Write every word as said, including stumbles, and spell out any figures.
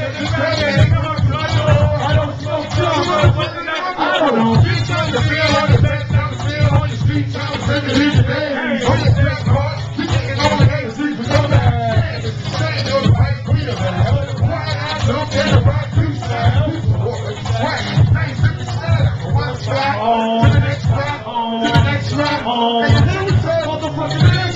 I don't smoke drugs. I don't know. You trying to feel on the back down the field on your street, trying to bring it in the day. On your back part, you taking all the haters, sleep for your man. It's the same, you're the white queen of that. Why I don't care about two sides? Why? I ain't fifty side. One side, to the next side, to the next side. And then we say, motherfucker,